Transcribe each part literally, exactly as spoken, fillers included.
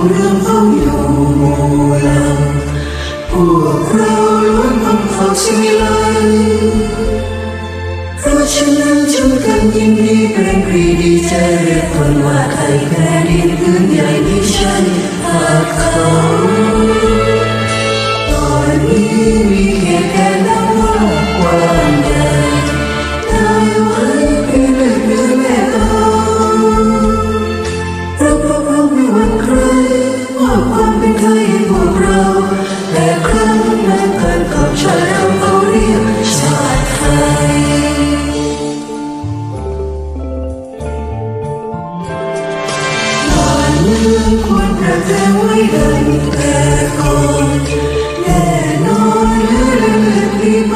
เรื่องของอยู่หมู่เราพวกเราล้วนต้องเข้าสิวิไลเพราะฉะนั้นจงกันยินดีเป็นปรีดีใจเรียกคนว่าไทยแผ่นดินพื้นใหญ่ที่ใช่ภาคเขาตอนนี้มีเขตแดนนับว่ากว้างใหญ่ได้ไว้เป็นเลือดเนื้อแม่เราเราพวกเราไม่หวั่นใครว่าความเป็นไทยพวกเราแต่ครั้งนั้นการขับชาติเราเขาเรียกชาติไทยควรประเดิมไว้ดังแต่ก่อนแน่นอนเลือดเลือดมีไป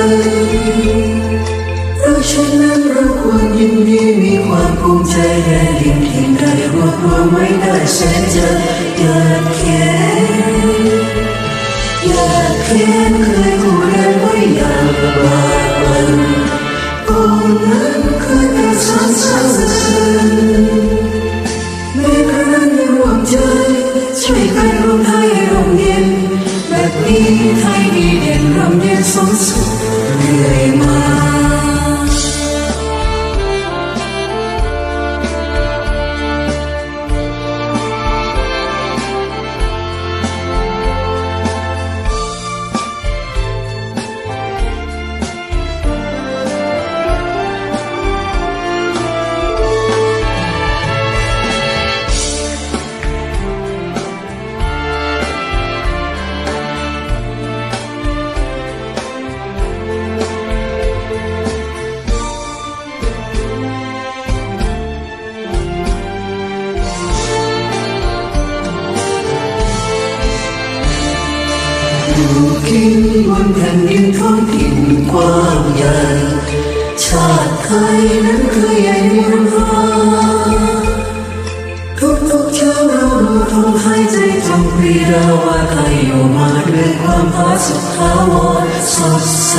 เพราะฉะนั้นเราควรยินดีมีความภูมิใจแผ่นดินที่ได้รวบรวมไว้ได้แสนจะอยากเขียนอยากเขียนเคยคู่เดินไว้อย่างบากบั่นก่อนนั้นเคยเป็นสารสร้างสรรค์ใจช่วยกันรวมไทยให้ร่มเย็นแบบนี้ไทยดีเด่นร่มเย็นสมสุขเรื่อยมาอยู่กินบนแผ่นดินท้องถิ่นกว้างใหญ่ชาติไทยนั้นเคยใหญ่มีรุ่งฟ้าทุกๆเช้าเราดูธงไทยใจจงปรีดาว่าไทยอยู่มาด้วยความผาสุกถาวรสดใส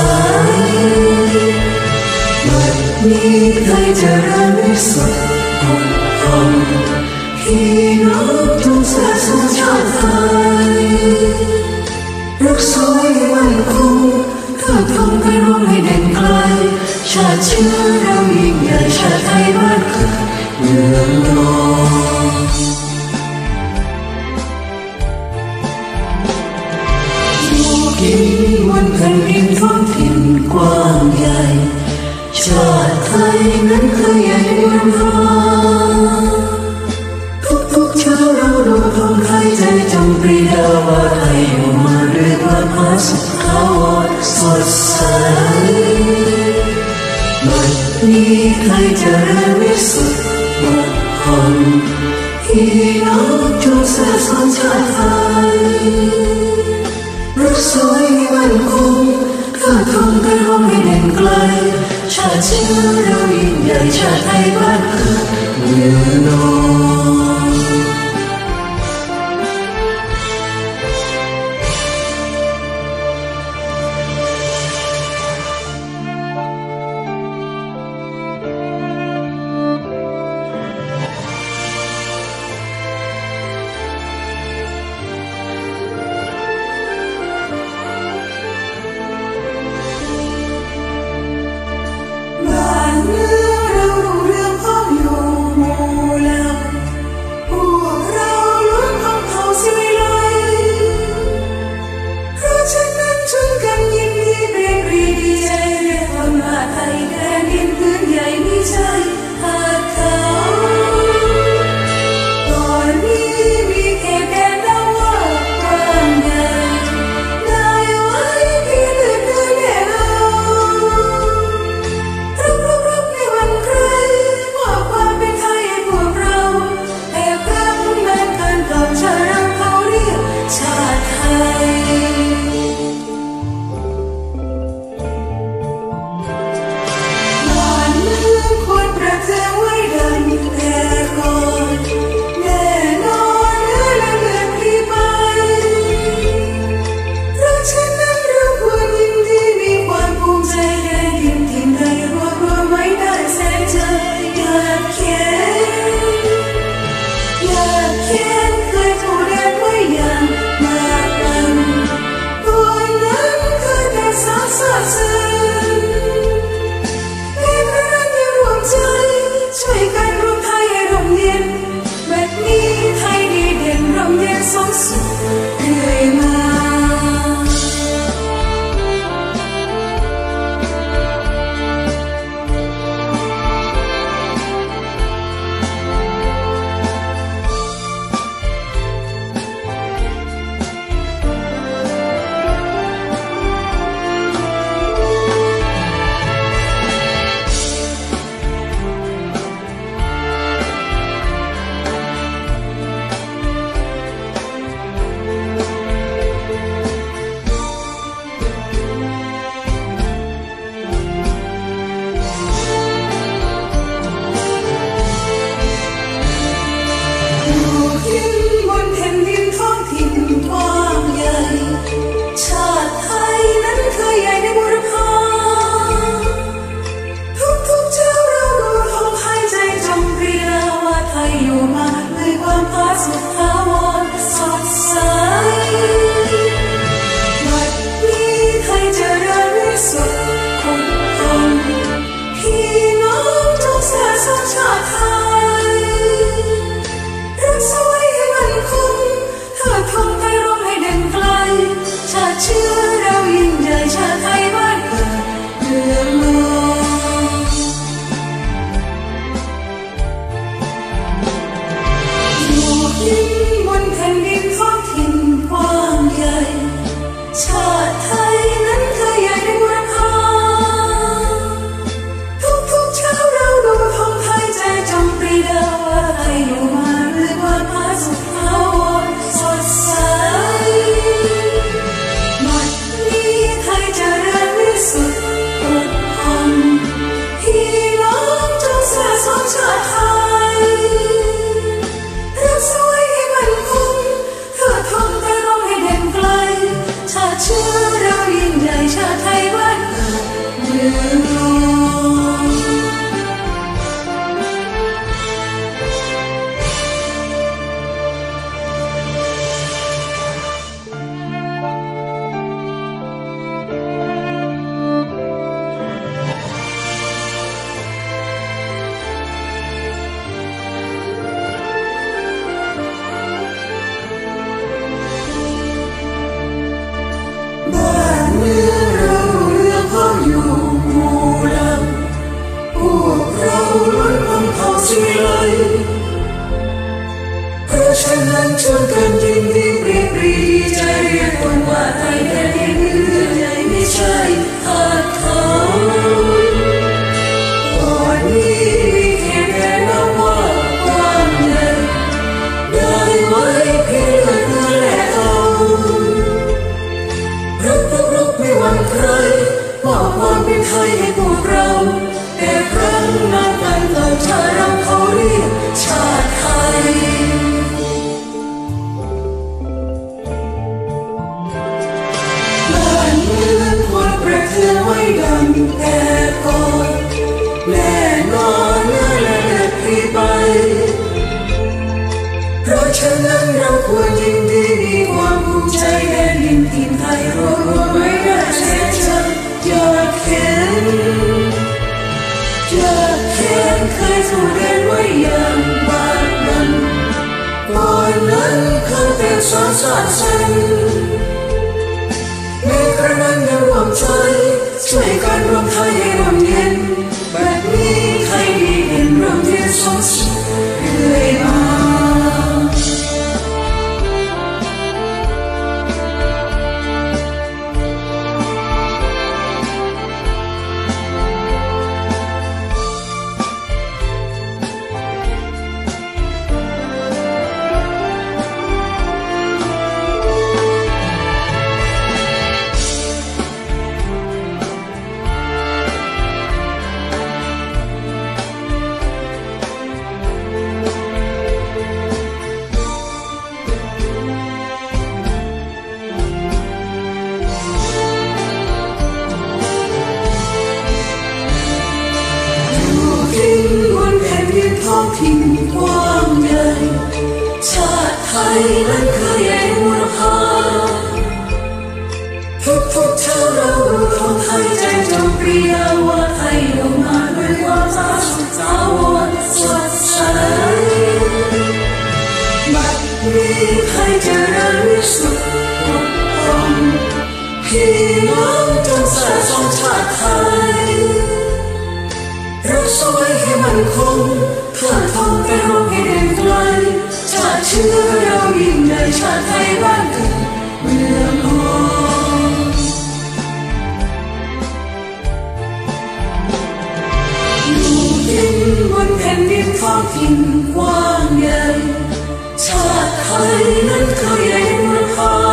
บัดนี้ไทยเจริญวิสุทธิ์ผุดผ่องพี่น้องทุกสายสัญชาติไทยรักษาให้มั่นคงเพื่อทำให้ร่วมให้เด่นไกลชาติเชื้อเรายิ่งใหญ่ชาติไทยบ้านเกิดเมืองนอนอยู่กินบนแผ่นดินท้องถิ่นกว้างใหญ่ชาติไทยนั้นเคยใหญ่เมืองฟ้าทุกๆเช้าเราดูธงไทยใจจงปรีดาว่าไทยอยู่มาด้วยความผาสุกถาวรสดใสบัดนี้ไทยเจริญวิสุทธิ์ผุดผ่องพี่น้องจงสานสัญชาติไทยรักษาให้มั่นคงเพื่อทำให้ร่มให้เด่นไกลชาติเชื้อเรายิ่งใหญ่ชาติไทยบ้านเกิดเมืองนอนเรื่องเราเรื่องของทิ้นบนแผ่นดินท้องถิ่นกว้างใหญ่ชาติไทยนั้นเคยใหญ่ในบุรพาทุกๆเช้าเราดูธงไทยใจจงปรีดาว่าไทยอยู่มาด้วยความผาสุกถาวรสดใสบัดนี้ไทยเจริญวิสุทธิ์คงทนพี่น้องจงสร้างสรรค์ชาติไทยรักษาไว้ให้มั่นคงเทิดธงไทยร้องให้เด่นไกลชาติเชื้อเรายิ่งใหญ่ชาติไทยบ้านเกิดเมืองนอนอยู่กินบนแผ่นดินท้องถิ่นกว้างใหญ่ชาติไทยนั้นเคยใหญ่ในบุรพาทุกๆเช้าเราดูธงไทยใจจงปรีดาว่าไทยอยู่มาด้วยความผาสุกถาวรสดใสบัดนี้ไทยเจริญวิสุทธิ์อดทนพี่น้องจงสร้างสรรค์ชาติไทยรักษาไว้ให้มั่นคงเทิดธงไทยร้องให้เด่นไกลชาติเชื้อเรายิ่งใหญ่ชาติไทยบ้านเกิดเมืองนอนบ้านเมืองเราเรื่องเขาอยู่หมู่หลังพวกเราล้วนพ้นเผ่าสิวิไลเพราะฉะนั้นชวนกันยินดีปรีปรีใจเรียกคนว่าไทยแผ่นดินเมืองใหญ่ไม่ใช่ขาดเขาก่อนนี้มีเขตแดนนับว่ากว้างใหญ่ได้ไว้เพียงเลือดเนื้อและเอารักรักรักไม่หวั่นใครมอบความเป็นไทยให้พวกเราแต่ครั้งนั้นกันเกิดชาเราเขาเรียกชาติไทยบ้านเมืองควรประเทือนไว้ดังแต่ก่อนแน่นอนเนื้อและเลือดพลีไปเพราะฉะนั้นเราควรยินดีมีความภูมิใจแผ่นดินถิ่นไทยรวมรวมไว้ได้เสียจังอยากเห็นอยากเห็นเคยสู้เดินไว้อย่างบากบั่นก่อนนั้นเคยเป็นสาวชาติฉันในครั้งนั้นยังรวมใจช่วยกันรวมไทยให้ร่มเย็นแบบนี้ไทยดีเด่นร่มเย็นสมสุขเรื่อยมาท้องถิ่นกว้างใหญ่ชาติไทยนั้นเคยใหญ่บุรพาทุกๆเช้าเราดูธงไทยใจจงปรีดาว่าไทยอยู่มาด้วยความผาสุกถาวรสดใสบัดนี้ไทยเจริญวิสุทธิ์อดทนพี่น้องจงสร้างสรรค์ชาติไทยรักษาไว้ให้มั่นคงเทิดธงไทยร้องให้เด่นไกลชาติเชื้อเรายิ่งใหญ่ชาติไทยบ้านเกิดเมืองนอนอยู่กินบนแผ่นดินท้องถิ่นกว้างใหญ่ชาติไทยนั้นเคยใหญ่บุรพา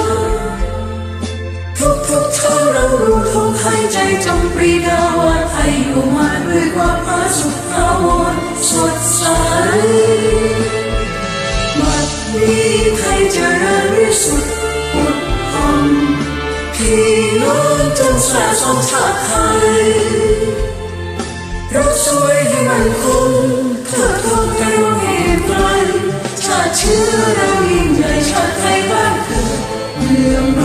ทุกๆเช้าเราดูธงไทยใจจงปรีดาว่าไทยอยู่มาด้วยความผาสุกถาวรสดใสบัดริสุทธิ์หมดห่องพี่น้องจงสละสองชาติไทยรักสวยให้มันคงเทิดทูนกันว่าเหตุไรชาติเชื้อเรายิ่งใหญ่ชาติไทยบ้านเกิดเมือง